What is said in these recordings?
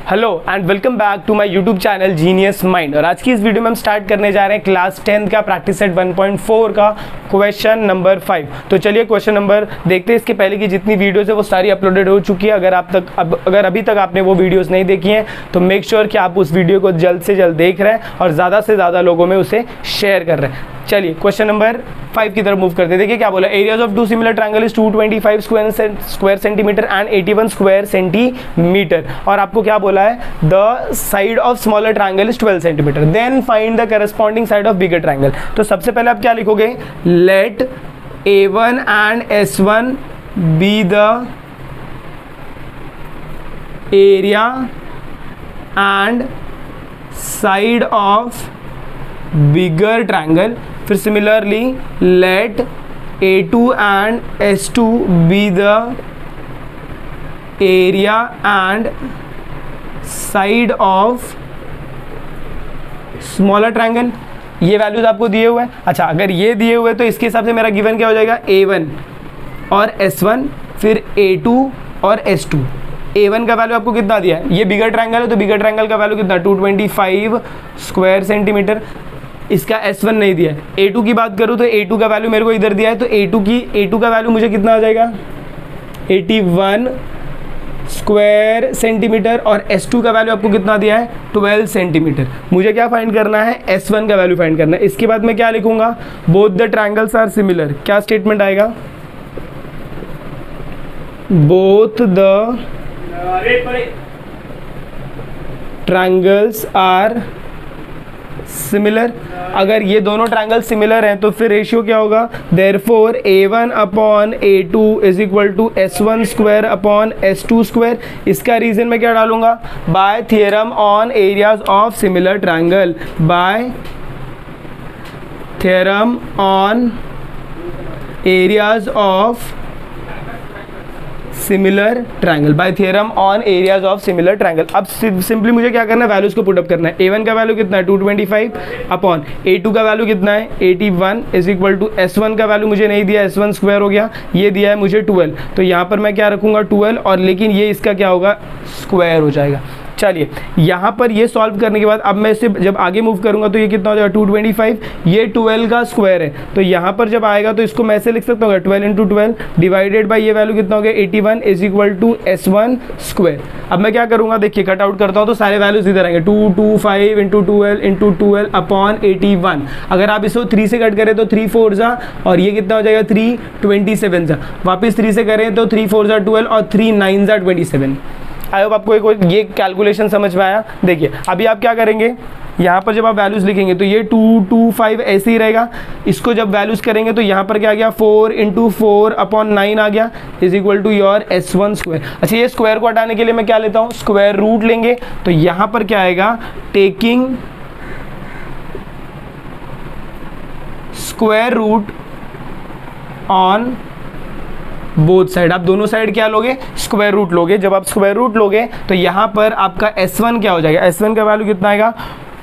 Hello and welcome back to my YouTube channel genius mind. और आज की इस वीडियो में हम स्टार्ट करने जा रहे हैं क्लास 10th का प्रैक्टिस सेट 1.4 का क्वेश्चन नंबर 5। तो चलिए क्वेश्चन नंबर देखते हैं। इसके पहले की जितनी वीडियोस है वो सारी अपलोडेड हो चुकी है। अगर अभी तक आपने वो वीडियोस नहीं देखी हैं तो मेक श्योर कि आप उस वीडियो को जल्द से जल्द देख रहे हैं और ज़्यादा से ज़्यादा लोगों में उसे शेयर कर रहे हैं। चलिए क्वेश्चन नंबर 5 की तरफ मूव करते हैं। देखिए क्या बोला, areas of two similar triangle is 225 square centimeter and 81 square centimeter. और आपको क्या बोला है, the side of smaller triangle is 12 centimeter, then find the corresponding side of bigger triangle. तो सबसे पहले आप क्या लिखोगे, let A1 and S1 be the area and side of bigger triangle. फिर similarly let A2 and S2 be the area and side of smaller triangle. ये values आपको दिए हुए हैं। अच्छा, अगर ये दिए हुए तो इसके हिसाब से मेरा गिवन क्या हो जाएगा, A1 और S1 फिर A2 और S2। A1 का वैल्यू आपको कितना दिया है, ये बिगर ट्रायंगल है तो बिगर ट्रायंगल का वैल्यू कितना, 225 स्क्वायर सेंटीमीटर। इसका S1 नहीं दिया है। A2 की बात करूँ तो A2 का वैल्यू मेरे को इधर दिया है तो A2 का वैल्यू मुझे कितना आ जाएगा, 81 स्क्वायर सेंटीमीटर। और S2 का वैल्यू आपको कितना दिया है, 12 सेंटीमीटर। मुझे क्या फाइंड करना है, S1 का वैल्यू फाइंड करना है। इसके बाद मैं क्या लिखूंगा, both the triangles are similar. क्या स्टेटमेंट आएगा, both the triangles are similar. अगर ये दोनों ट्रायंगल सिमिलर हैं तो फिर रेशियो क्या होगा, therefore A1 upon A2 is equal to S1 square upon S2 square. इसका रीजन मैं क्या डालूंगा, by theorem on areas of similar triangle, by theorem on areas of similar triangle, by theorem on areas of similar triangle. अब simply मुझे क्या करना है, values को पुट अप करना है। A1 का वैल्यू कितना है, 225 अपॉन A2 का वैल्यू कितना है, 81 इज इक्वल टू S1 का वैल्यू मुझे नहीं दिया, S1 स्क्वायर हो गया, ये दिया है मुझे 12। तो यहाँ पर मैं क्या रखूँगा 12, और लेकिन ये इसका क्या होगा, स्क्वायर हो जाएगा। चलिए यहाँ पर ये सॉल्व करने के बाद अब मैं इसे जब आगे मूव करूंगा तो ये कितना हो जाएगा, 225, ये 12 का स्क्वायर है तो यहाँ पर जब आएगा तो इसको मैं ऐसे लिख सकता हूँ, 12 इंटू 12 डिवाइडेड बाई ये वैल्यू कितना हो गया, 81 is equal to S1 square. अब मैं क्या करूँगा, देखिए कट आउट करता हूँ तो सारे वैल्यूज इधर आएंगे, 225 इंटू 12 अपॉन 81। अगर आप इसको 3 से कट करें तो 3 4 जा, और ये कितना हो जाएगा 3 27 जा, वापस 3 से करें तो 3 4 जा 12 और 3 9 जा 27। आई होप आपको ये कैलकुलेशन समझ में आया। देखिए अभी आप क्या करेंगे, यहाँ पर जब आप वैल्यूज लिखेंगे तो ये 225 ऐसे ही रहेगा। इसको जब वैल्यूज करेंगे तो यहाँ पर क्या आ गया, 4 इंटू 4 अपॉन 9 आ गया, is equal to your S1 square. अच्छा, ये स्क्वायर को हटाने के लिए मैं क्या लेता हूँ, स्क्वायर रूट लेंगे। तो यहाँ पर क्या आएगा, taking square root on both side. आप दोनों साइड क्या लोगे, स्क्वायर रूट लोगे। जब आप स्क्वायर रूट लोगे तो यहाँ पर आपका S1 क्या हो जाएगा, S1 का वैल्यू कितना आएगा,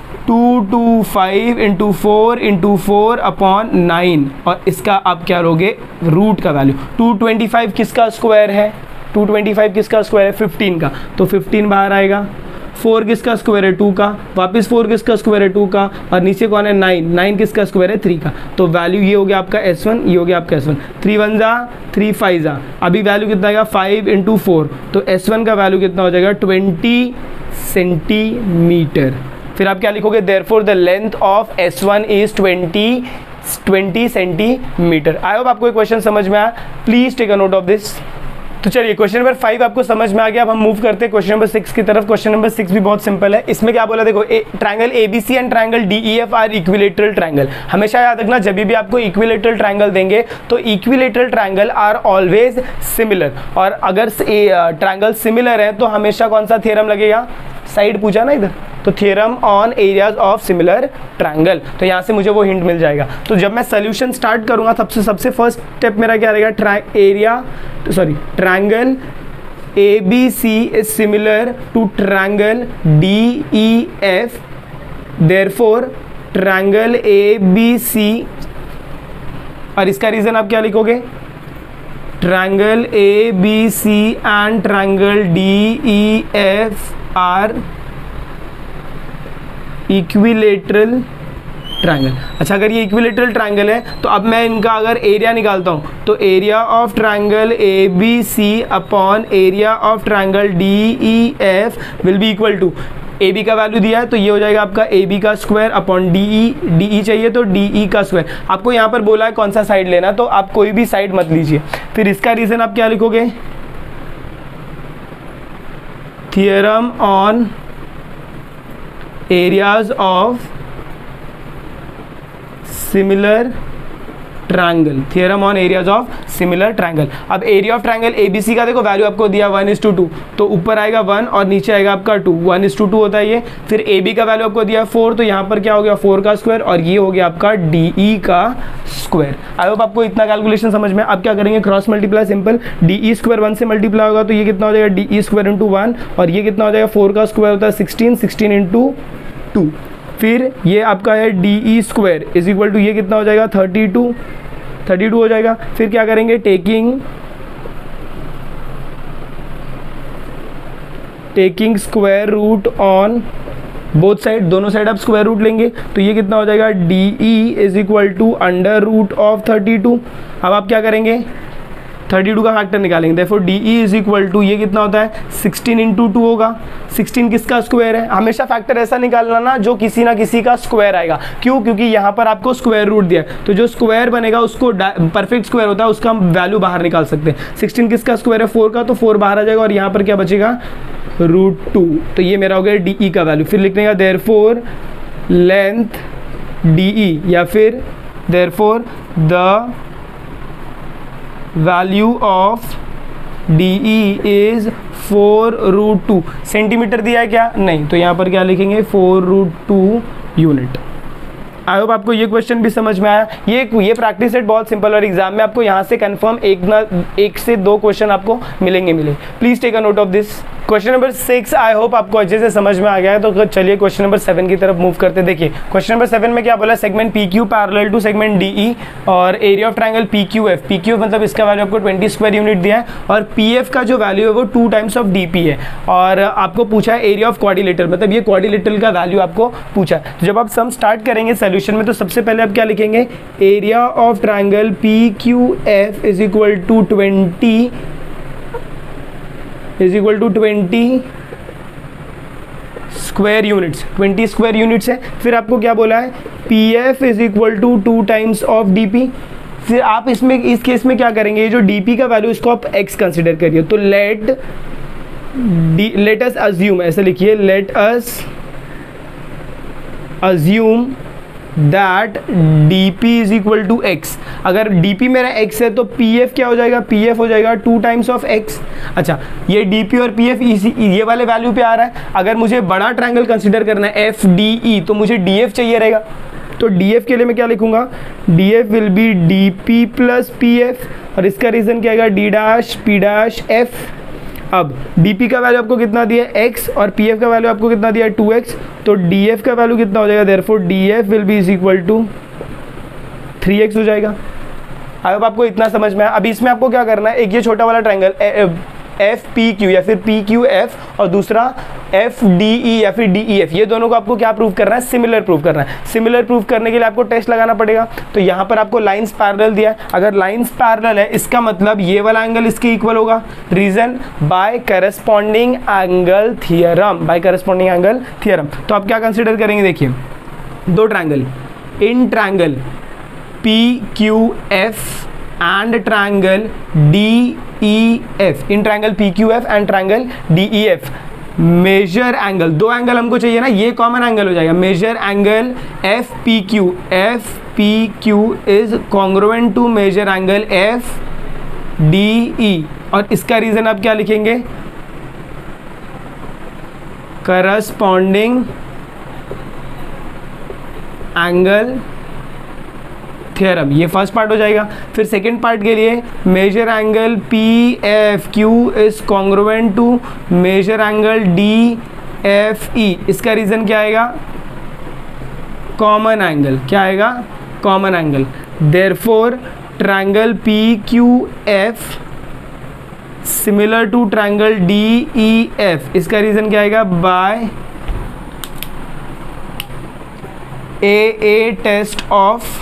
225 इंटू 4 अपॉन 9, और इसका आप क्या लोगे, रूट का वैल्यू। 225 किसका स्क्वायर है, 225 किसका स्क्वायर है, 15 का, तो 15 बाहर आएगा। 4 किसका स्क्वायर है, 2 का, वापस 4 किसका स्क्वायर है, 2 का, और नीचे कौन है, 9 किसका स्क्वायर है, 3 का। तो वैल्यू ये हो गया आपका S1, ये हो गया आपका S1। 3 1 जा 3 5 जा, अभी वैल्यू कितना आएगा, 5 इंटू 4, तो S1 का वैल्यू कितना हो जाएगा, 20 सेंटीमीटर। फिर आप क्या लिखोगे, therefore the length of S1 is 20 centimeter. I hope आपको ये क्वेश्चन समझ में आया, please take a note of this. तो चलिए क्वेश्चन नंबर 5 आपको समझ में आ गया। अब हम मूव करते हैं क्वेश्चन नंबर 6 की तरफ। क्वेश्चन नंबर 6 भी बहुत सिंपल है। इसमें क्या बोला, देखो triangle ABC and triangle DEF are equilateral triangle. हमेशा याद रखना, जब भी आपको इक्विलेटरल ट्रायंगल देंगे तो equilateral triangle are always similar. और अगर ट्रायंगल सिमिलर है तो हमेशा कौन सा थ्योरम लगेगा, साइड पूछा ना इधर, तो theorem on areas of similar triangle. तो यहाँ से मुझे वो हिंट मिल जाएगा। तो जब मैं सोल्यूशन स्टार्ट करूँगा सबसे फर्स्ट स्टेप मेरा क्या रहेगा, triangle ABC is similar to triangle DEF, therefore triangle ABC, और इसका रीजन आप क्या लिखोगे, triangle ABC and triangle DEF are equilateral triangle. अच्छा, अगर ये इक्विलेटरल ट्रायंगल है तो अब मैं इनका अगर एरिया निकालता हूँ तो area of triangle A B C upon area of triangle D E F will be equal to, A B का वैल्यू दिया है तो ये हो जाएगा आपका ए बी का स्क्वायर अपॉन डी ई चाहिए तो डी ई का स्क्वायर। आपको यहाँ पर बोला है कौन सा साइड लेना, तो आप कोई भी साइड मत लीजिए। फिर इसका रीजन आप क्या लिखोगे, theorem on areas of similar triangle, theorem on areas of similar triangle. अब एरिया ऑफ ट्रायंगल एबीसी का देखो वैल्यू आपको दिया 1:2, तो ऊपर आएगा 1 और नीचे आएगा आपका 2, 1:2 होता है ये। फिर ए बी का वैल्यू आपको दिया 4, तो यहाँ पर क्या हो गया 4 का स्क्वायर और ये हो गया आपका डी ई का स्क्वायर। आई होप आपको इतना कैलकुलेशन समझ में। अब क्या करेंगे, cross multiply simple, D E square 1 से मल्टीप्लाई होगा तो ये कितना हो जाएगा डी ई स्क्वायर इंटू 1 और ये कितना हो जाएगा 4 का स्क्वायर होता है 16, 16 इंटू 2। फिर ये आपका है D E square is equal to ये कितना हो जाएगा 32 हो जाएगा। फिर क्या करेंगे, taking square root on both side, दोनों साइड आप स्क्वायर रूट लेंगे तो ये कितना हो जाएगा D E is equal to under root of 32। अब आप क्या करेंगे, 32 का फैक्टर निकालेंगे, therefore D E is equal to ये कितना होता है 16 इंटू 2 होगा। 16 किसका स्क्वायर है, हमेशा फैक्टर ऐसा निकालना ना जो किसी ना किसी का स्क्वायर आएगा। क्यों, क्योंकि यहाँ पर आपको स्क्वायर रूट दिया है तो जो स्क्वायर बनेगा उसको परफेक्ट स्क्वायर होता है उसका हम वैल्यू बाहर निकाल सकते हैं। 16 किसका स्क्वायर है 4 का, तो 4 बाहर आ जाएगा और यहाँ पर क्या बचेगा √2, तो ये मेरा हो गया डी ई का वैल्यू। फिर लिखने का देयरफॉर लेंथ डी ई या फिर therefore the value of D E is 4√2। Centimeter दिया है क्या, नहीं, तो यहाँ पर क्या लिखेंगे 4√2 यूनिट। आई होप आपको ये क्वेश्चन भी समझ में आया। ये प्रैक्टिस सेट बहुत सिंपल और एग्जाम में आपको यहाँ से कंफर्म एक से 2 क्वेश्चन आपको मिलेंगे। Please take a note of this. Question number 6 I hope आपको अच्छे से समझ में आ गया है, तो चलिए क्वेश्चन नंबर 7 की तरफ मूव करते। देखिए क्वेश्चन नंबर 7 में क्या बोला, segment P Q parallel to segment D E और area of triangle P Q F मतलब इसका वैल्यू आपको 20 स्क्वायर यूनिट दिया है और पी एफ का जो वैल्यू है वो 2 टाइम्स ऑफ डी पी है और आपको पूछा है एरिया ऑफ क्वाड्रिलेटरल, मतलब ये क्वाड्रिलेटरल का वैल्यू आपको पूछा है। तो जब आप सम स्टार्ट करेंगे सोल्यूशन में तो सबसे पहले आप क्या लिखेंगे, area of triangle P Q F is equal to 20 square units, 20 square units है। फिर आपको क्या बोला है, P F is equal to 2 times of D P. फिर आप इसमें इस केस में क्या करेंगे, ये जो डी पी का वैल्यू इसको आप एक्स कंसिडर करिए, तो लेट अस अज्यूम, ऐसे लिखिए let us assume that D P is equal to X. अगर डी पी मेरा एक्स है तो पी एफ क्या हो जाएगा, पी एफ हो जाएगा 2 टाइम्स ऑफ एक्स। अच्छा, ये डी पी और पी एफ ये वाले वैल्यू पे आ रहा है। अगर मुझे बड़ा ट्रायंगल कंसिडर करना है एफ डी ई तो मुझे डी एफ चाहिए रहेगा, तो डी एफ के लिए मैं क्या लिखूंगा, D F will be D P plus P F और इसका रीजन क्या आएगा D dash P dash F. अब dp का वैल्यू आपको कितना दिया है x और pf का वैल्यू आपको कितना दिया है 2x, तो df का वैल्यू कितना हो जाएगा, therefore df will be is equal to 3x हो जाएगा। आई होप आपको इतना समझ में आया। अभी इसमें आपको क्या करना है, एक ये छोटा वाला ट्रायंगल एफ पी क्यू या फिर पी क्यू एफ और दूसरा एफ डी ई या फिर डी ई एफ, ये दोनों को आपको क्या प्रूव करना है, सिमिलर प्रूव करना है। सिमिलर प्रूव करने के लिए आपको टेस्ट लगाना पड़ेगा। तो यहाँ पर आपको लाइंस पैरेलल दिया है, अगर लाइंस पैरेलल है इसका मतलब ये वाला एंगल इसके इक्वल होगा। Reason by corresponding angle theorem, by corresponding angle theorem. तो आप क्या कंसिडर करेंगे, देखिए 2 triangle, in triangle P Q F and triangle DEF, in triangle PQF and triangle DEF, measure angle, 2 angle हमको चाहिए ना, ये कॉमन एंगल हो जाएगा, measure angle FPQ, FPQ is congruent to measure angle FDE और इसका रीजन आप क्या लिखेंगे, करस्पॉन्डिंग एंगल थ्योरम, ये फर्स्ट पार्ट हो जाएगा। फिर सेकंड पार्ट के लिए measure angle PFQ is congruent to measure angle DFE, इसका रीजन क्या आएगा, कॉमन एंगल, क्या आएगा, common angle. Therefore triangle PQF similar to triangle DEF, इसका रीजन क्या आएगा? By a test of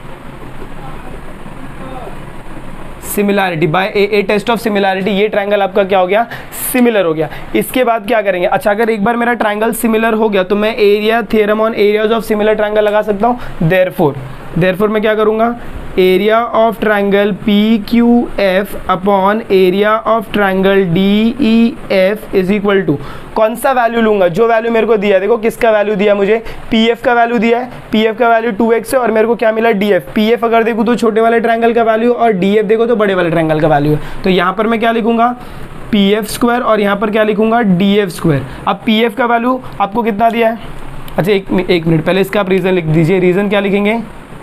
similarity, by a test of similarity ये triangle आपका क्या हो गया? सिमिलर हो गया। इसके बाद क्या करेंगे? अच्छा, अगर एक बार मेरा ट्रायंगल सिमिलर हो गया तो मैं area theorem on areas of similar triangle लगा सकता हूँ। देयरफॉर मैं क्या करूँगा? Area of triangle PQF upon area of triangle DEF is equal to, कौन सा वैल्यू लूंगा? जो वैल्यू मेरे को दिया है, देखो किसका वैल्यू दिया मुझे? PF का वैल्यू दिया है, PF का वैल्यू 2x है और मेरे को क्या मिला? DF। PF अगर देखूँ तो छोटे वाले ट्रायंगल का वैल्यू और DF देखो तो बड़े वाले ट्रायंगल का वैल्यू है। तो यहाँ पर मैं क्या लिखूंगा? PF स्क्वायर और यहाँ पर क्या लिखूंगा? DF square. अब PF का वैल्यू आपको कितना दिया है? अच्छा एक मिनट, पहले इसका आप रीज़न लिख दीजिए। रीज़न क्या लिखेंगे?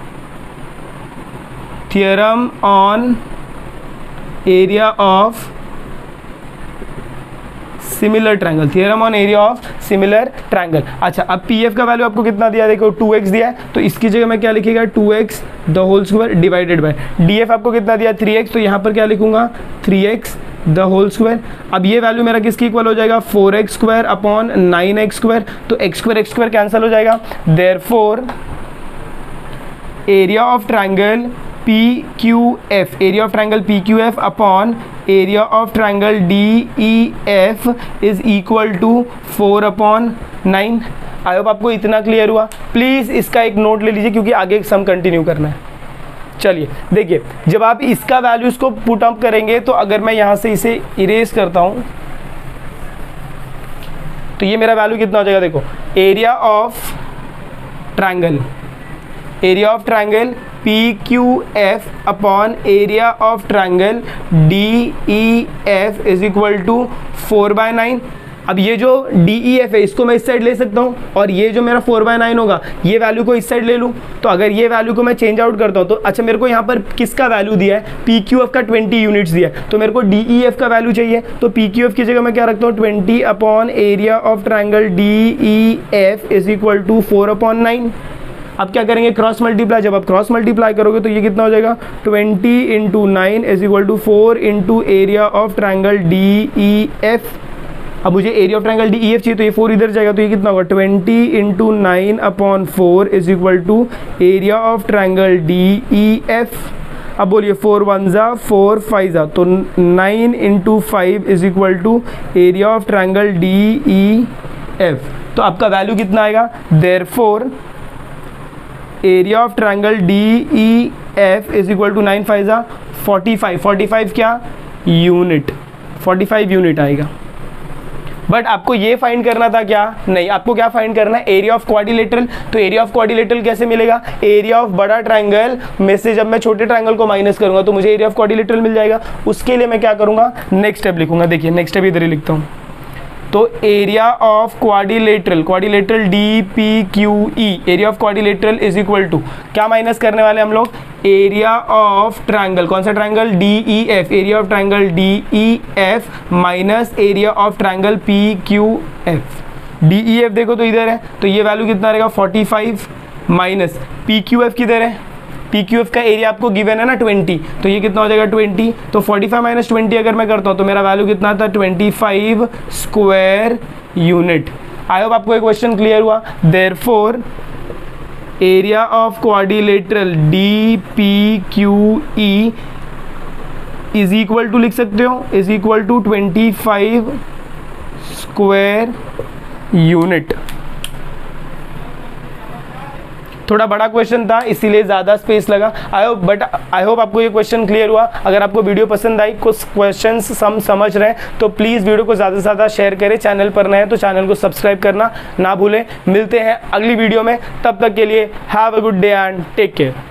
Theorem on area of similar triangle, theorem on area of similar triangle. अच्छा, अब PF का वैल्यू आपको कितना दिया? देखो 2x दिया है, तो इसकी जगह मैं क्या लिखेगा? 2x the whole square divided by DF आपको कितना दिया? 3x, तो यहाँ पर क्या लिखूंगा? 3x the whole square. अब ये वैल्यू मेरा किसकी इक्वल हो जाएगा? 4x square upon 9x square, तो x स्क्वायर कैंसिल हो जाएगा। Therefore area of triangle PQF, area of triangle PQF upon area of triangle DEF is equal to 4/9। I hope आपको इतना क्लियर हुआ। प्लीज़ इसका एक नोट ले लीजिए क्योंकि आगे सम कंटिन्यू करना है। चलिए देखिए, जब आप इसका वैल्यूज को पुट अप करेंगे तो अगर मैं यहाँ से इसे इरेज करता हूँ तो ये मेरा वैल्यू कितना हो जाएगा? देखो, area of triangle PQF upon area of triangle DEF is equal to 4/9। अब ये जो DEF है इसको मैं इस साइड ले सकता हूँ और ये जो मेरा 4/9 होगा ये वैल्यू को इस साइड ले लूँ। तो अगर ये वैल्यू को मैं चेंज आउट करता हूँ तो अच्छा, मेरे को यहाँ पर किसका वैल्यू दिया है? PQF का 20 यूनिट्स दिया है, तो मेरे को DEF का वैल्यू चाहिए। तो PQF की जगह मैं क्या रखता हूँ? 20 upon area of triangle DEF is equal to 4/9। अब क्या करेंगे? Cross multiply. जब आप क्रॉस मल्टीप्लाई करोगे तो ये कितना हो जाएगा? 20 × 9 is equal to 4 into area of triangle DEF। अब मुझे एरिया ऑफ ट्रायंगल DEF चाहिए तो ये 4 इधर जाएगा, तो ये कितना होगा? 20 × 9/4 is equal to area of triangle DEF। अब बोलिए 4 1 जा 4 5 जा, तो 9 × 5 is equal to area of triangle DEF। तो आपका वैल्यू कितना आएगा? Therefore area of triangle DEF is equal to 9 5 जा 45। 45 क्या? यूनिट। 45 यूनिट आएगा। बट आपको ये फाइंड करना था क्या? नहीं, आपको क्या फाइंड करना है? Area of quadrilateral. तो एरिया ऑफ क्वाड्रिलेटरल कैसे मिलेगा? एरिया ऑफ बड़ा ट्रायंगल में से जब मैं छोटे ट्रायंगल को माइनस करूंगा तो मुझे एरिया ऑफ क्वाड्रिलेटरल मिल जाएगा। उसके लिए मैं क्या करूंगा? नेक्स्ट स्टेप लिखूंगा। देखिए नेक्स्ट स्टेप इधर ही लिखता हूँ। तो area of quadrilateral DPQE, area of quadrilateral is equal to क्या माइनस करने वाले हम लोग? एरिया ऑफ ट्रायंगल, कौन सा triangle? DEF। Area of triangle DEF minus area of triangle PQF। DEF देखो तो इधर है, तो ये वैल्यू कितना रहेगा? 45 माइनस PQF किधर है? PQF का एरिया आपको गिवन है ना 20, तो ये कितना हो जाएगा? 20। तो 45 माइनस 20 अगर मैं करता हूँ तो मेरा वैल्यू कितना था? 25 स्क्वायर यूनिट। आई होप आपको एक क्वेश्चन क्लियर हुआ। Therefore area of quadrilateral DPQE is equal to लिख सकते हो, is equal to 25 square unit. थोड़ा बड़ा क्वेश्चन था इसीलिए ज़्यादा स्पेस लगा। आई होप आपको ये क्वेश्चन क्लियर हुआ। अगर आपको वीडियो पसंद आई, कुछ क्वेश्चंस समझ रहे हैं तो प्लीज़ वीडियो को ज़्यादा से ज़्यादा शेयर करें। चैनल पर नए हैं तो चैनल को सब्सक्राइब करना ना भूलें। मिलते हैं अगली वीडियो में, तब तक के लिए have a good day and take care.